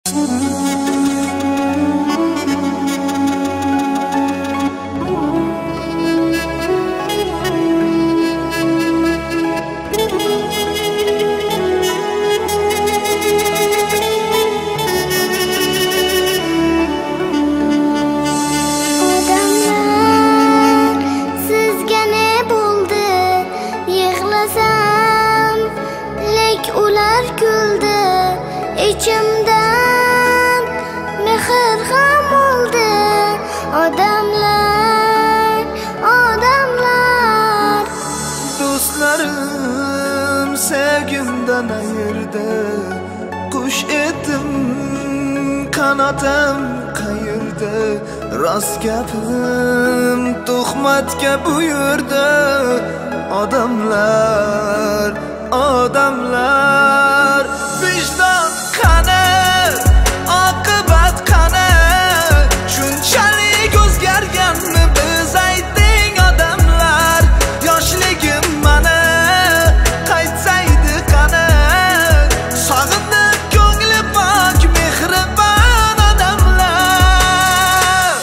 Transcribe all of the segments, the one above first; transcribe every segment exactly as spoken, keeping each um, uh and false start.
Ular güldü içimden mehr gam oldu. Odamlar, odamlar. Dostlarım sevgimden ayırdı. Kuş etdim kanatim kayırdı. Rast gapim tuhmatga buyurdi. Odamlar, odamlar. Vicdan qani, oqibat qani? Shunchalik o'zgarganmi biz ayting odamlar? Yoshligim mani qaytsaydi qani? Sog'indim ko'ngli pok mehribon odamlar.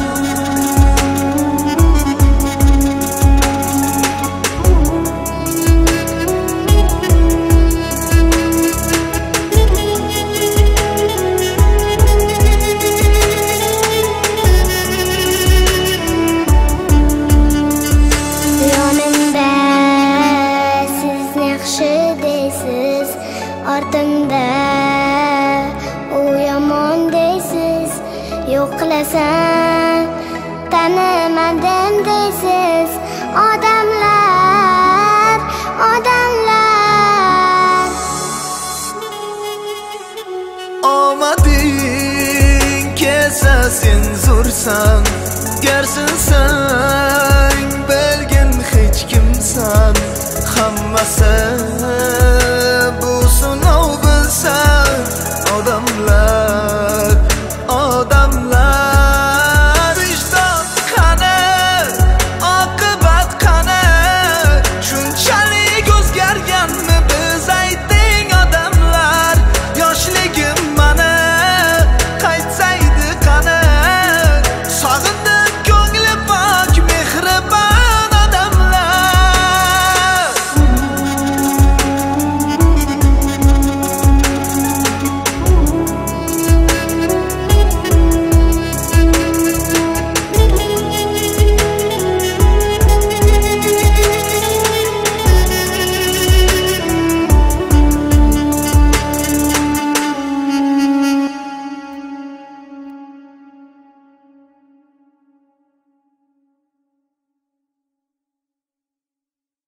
Ortimda u yomon deysiz, yo'q qilasan tanimadim deysiz. Odamlar, odamlar. Omading kelsa sen zo'rsan, garsinsan bilgin hech kimsan. Hammasi